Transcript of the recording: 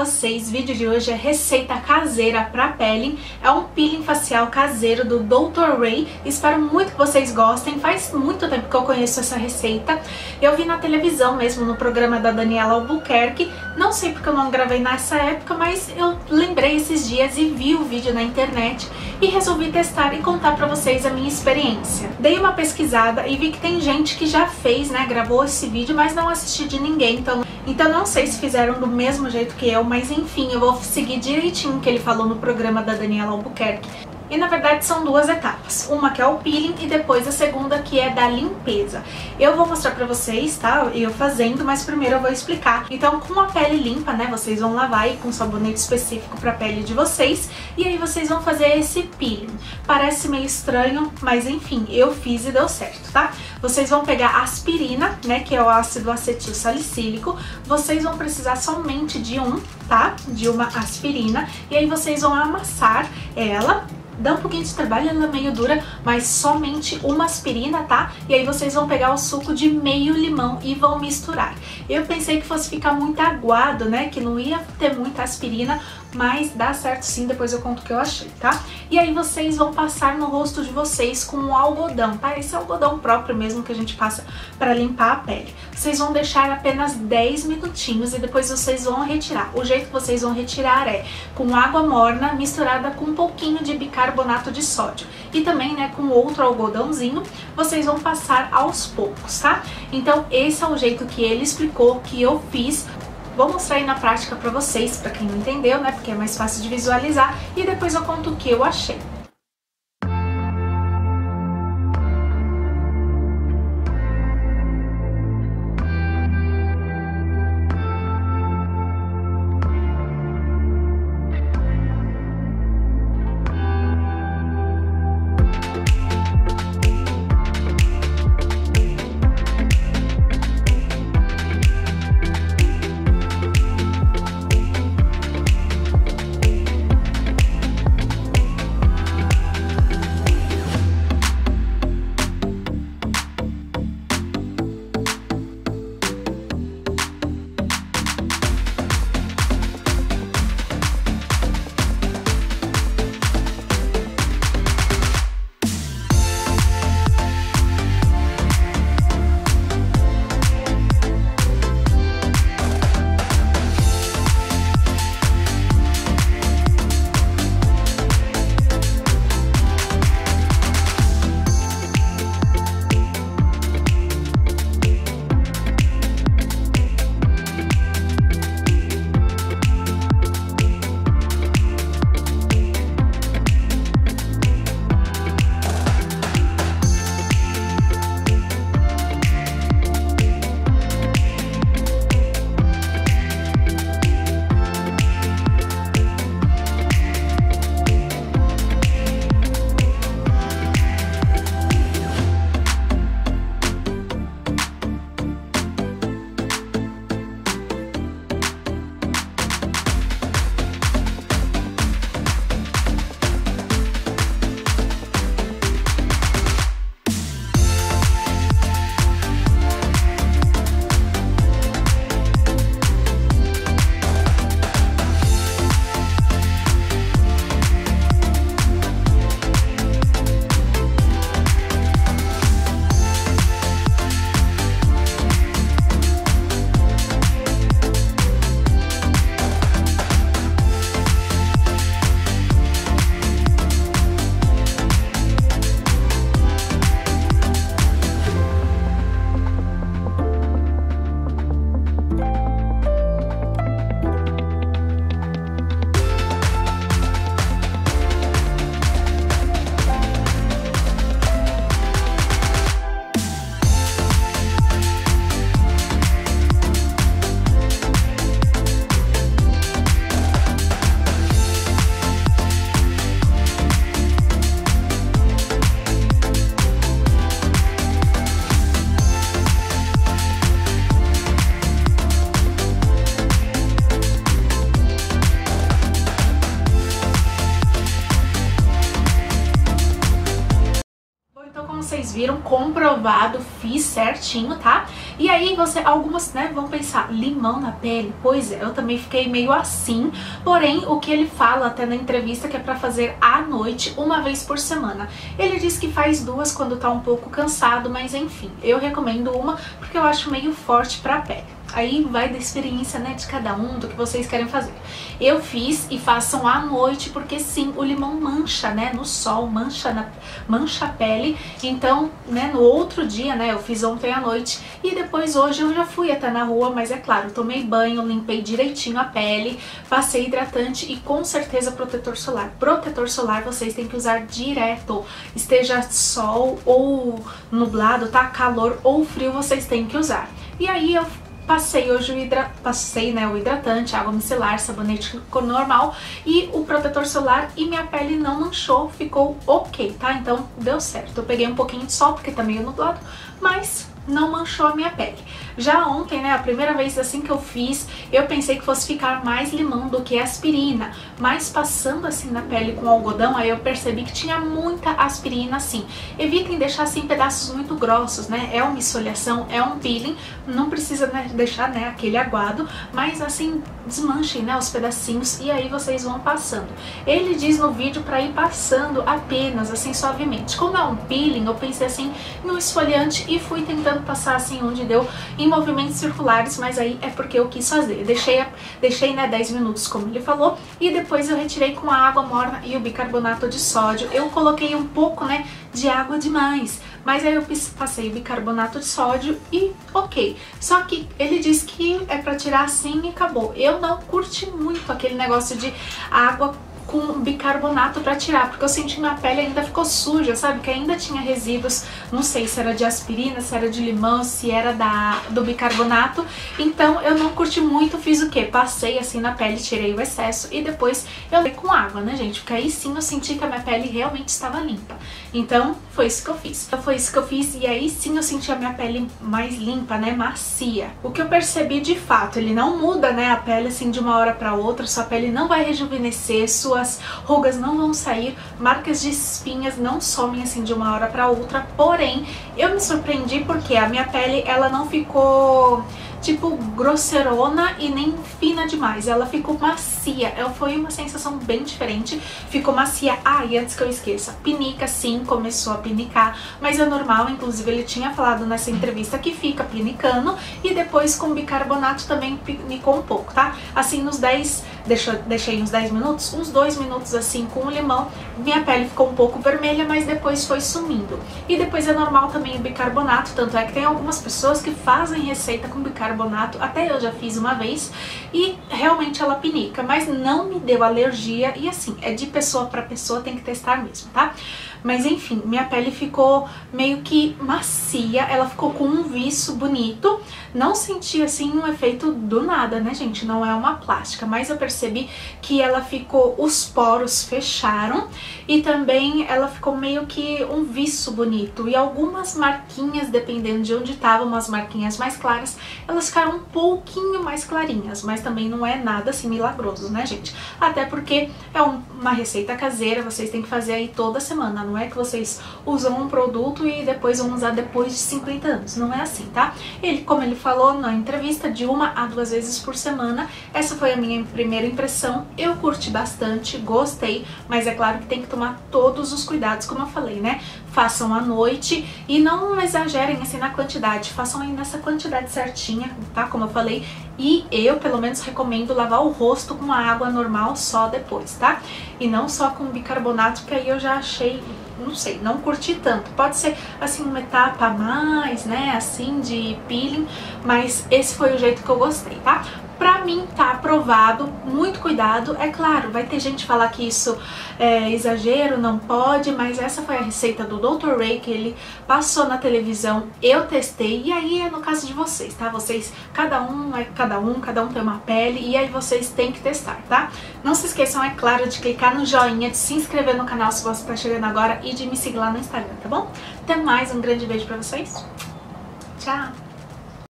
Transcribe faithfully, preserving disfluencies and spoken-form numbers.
vocês. O vídeo de hoje é receita caseira para peeling. É um peeling facial caseiro do doutor Ray. Espero muito que vocês gostem. Faz muito tempo que eu conheço essa receita. Eu vi na televisão mesmo, no programa da Daniela Albuquerque. Não sei porque eu não gravei nessa época, mas eu lembrei esses dias e vi o vídeo na internet e resolvi testar e contar pra vocês a minha experiência. Dei uma pesquisada e vi que tem gente que já fez, né, gravou esse vídeo, mas não assisti de ninguém, então, então não sei se fizeram do mesmo jeito que eu, mas enfim, eu vou seguir direitinho o que ele falou no programa da Daniela Albuquerque. E na verdade são duas etapas, uma que é o peeling e depois a segunda que é da limpeza. Eu vou mostrar pra vocês, tá, eu fazendo, mas primeiro eu vou explicar. Então com a pele limpa, né, vocês vão lavar aí com sabonete específico pra pele de vocês e aí vocês vão fazer esse peeling. Parece meio estranho, mas enfim, eu fiz e deu certo, tá? Vocês vão pegar aspirina, né, que é o ácido acetil salicílico, vocês vão precisar somente de um, tá, de uma aspirina, e aí vocês vão amassar ela. Dá um pouquinho de trabalho, ela é meio dura, mas somente uma aspirina, tá? E aí vocês vão pegar o suco de meio limão e vão misturar. Eu pensei que fosse ficar muito aguado, né? Que não ia ter muita aspirina, mas dá certo sim, depois eu conto o que eu achei, tá? E aí vocês vão passar no rosto de vocês com um algodão, tá? Esse é algodão próprio mesmo que a gente passa pra limpar a pele. Vocês vão deixar apenas dez minutinhos e depois vocês vão retirar. O jeito que vocês vão retirar é com água morna misturada com um pouquinho de bicarbonato de sódio. E também, né, com outro algodãozinho, vocês vão passar aos poucos, tá? Então esse é o jeito que ele explicou, que eu fiz. Vou mostrar aí na prática pra vocês, pra quem não entendeu, né, porque é mais fácil de visualizar, e depois eu conto o que eu achei. vocês viram, comprovado, fiz certinho, tá? E aí você, algumas, né, vão pensar, limão na pele? Pois é, eu também fiquei meio assim, porém o que ele fala até na entrevista que é pra fazer à noite, uma vez por semana. Ele diz que faz duas quando tá um pouco cansado, mas enfim, eu recomendo uma porque eu acho meio forte pra pele. Aí vai da experiência, né, de cada um, do que vocês querem fazer. Eu fiz e façam à noite, porque sim, o limão mancha, né, no sol, mancha, na, mancha a pele. Então, né, no outro dia, né, eu fiz ontem à noite e depois hoje eu já fui até na rua, mas é claro, tomei banho, limpei direitinho a pele, passei hidratante e com certeza protetor solar. Protetor solar vocês têm que usar direto, esteja sol ou nublado, tá, calor ou frio, vocês têm que usar. E aí eu Passei hoje o, hidra... Passei, né, o hidratante, água micelar, sabonete normal e o protetor solar e minha pele não manchou, ficou ok, tá? Então deu certo. Eu peguei um pouquinho de sol porque tá meio nublado, mas não manchou a minha pele. Já ontem, né, a primeira vez assim que eu fiz, eu pensei que fosse ficar mais limão do que aspirina, mas passando assim na pele com algodão, aí eu percebi que tinha muita aspirina assim. Evitem deixar assim pedaços muito grossos, né, é uma esfoliação, é um peeling, não precisa, né, deixar, né, aquele aguado, mas assim, desmanchem, né, os pedacinhos e aí vocês vão passando. Ele diz no vídeo pra ir passando apenas, assim, suavemente. Como é um peeling, eu pensei assim no esfoliante e fui tentando passar assim onde deu, em movimentos circulares, mas aí é porque eu quis fazer. Deixei, deixei né, dez minutos, como ele falou, e depois eu retirei com a água morna e o bicarbonato de sódio. Eu coloquei um pouco, né, de água demais, mas aí eu passei o bicarbonato de sódio e ok. Só que ele diz que é pra tirar assim e acabou. Eu não curti muito aquele negócio de água com bicarbonato pra tirar, porque eu senti que minha pele ainda ficou suja, sabe? Que ainda tinha resíduos, não sei se era de aspirina, se era de limão, se era da, do bicarbonato. Então eu não curti muito, fiz o que? Passei assim na pele, tirei o excesso e depois eu dei com água, né, gente? Porque aí sim eu senti que a minha pele realmente estava limpa. Então foi isso que eu fiz. Então foi isso que eu fiz e aí sim eu senti a minha pele mais limpa, né, macia. O que eu percebi de fato, ele não muda, né, a pele assim de uma hora pra outra, sua pele não vai rejuvenescer, sua as rugas não vão sair, marcas de espinhas não somem assim de uma hora para outra, porém eu me surpreendi porque a minha pele ela não ficou tipo grosseirona e nem fina demais, ela ficou macia, ela foi uma sensação bem diferente, ficou macia. Ah, e antes que eu esqueça, pinica sim, começou a pinicar, mas é normal, inclusive ele tinha falado nessa entrevista que fica pinicando e depois com bicarbonato também pinicou um pouco, tá? Assim nos dez, deixa, deixei uns dez minutos, uns dois minutos assim com o limão, minha pele ficou um pouco vermelha, mas depois foi sumindo. E depois é normal também o bicarbonato, tanto é que tem algumas pessoas que fazem receita com bicarbonato, até eu já fiz uma vez e realmente ela pinica, mas não me deu alergia e assim, é de pessoa para pessoa, tem que testar mesmo, tá? Mas enfim, minha pele ficou meio que macia, ela ficou com um viço bonito, não senti assim um efeito do nada, né, gente? Não é uma plástica, mas eu percebi que ela ficou, os poros fecharam e também ela ficou meio que um viço bonito e algumas marquinhas, dependendo de onde estavam, umas marquinhas mais claras, elas ficaram um pouquinho mais clarinhas, mas também não é nada assim milagroso, né, gente? Até porque é um, uma receita caseira, vocês têm que fazer aí toda semana, não é que vocês usam um produto e depois vão usar depois de cinquenta anos, não é assim, tá? Ele, como ele falou na entrevista, de uma a duas vezes por semana. Essa foi a minha primeira impressão, eu curti bastante, gostei, mas é claro que tem que tomar todos os cuidados, como eu falei, né? Façam à noite e não exagerem assim na quantidade, façam aí nessa quantidade certinha, tá? Como eu falei, e eu pelo menos recomendo lavar o rosto com a água normal só depois, tá? E não só com bicarbonato, porque aí eu já achei, não sei, não curti tanto. Pode ser assim uma etapa a mais, né, assim de peeling, mas esse foi o jeito que eu gostei, tá? Pra mim tá aprovado, muito cuidado, é claro, vai ter gente falar que isso é exagero, não pode, mas essa foi a receita do doutor Ray que ele passou na televisão, eu testei e aí é no caso de vocês, tá? Vocês, cada um é cada um, cada um tem uma pele e aí vocês têm que testar, tá? Não se esqueçam, é claro, de clicar no joinha, de se inscrever no canal se você tá chegando agora e de me seguir lá no Instagram, tá bom? Até mais, um grande beijo pra vocês, tchau!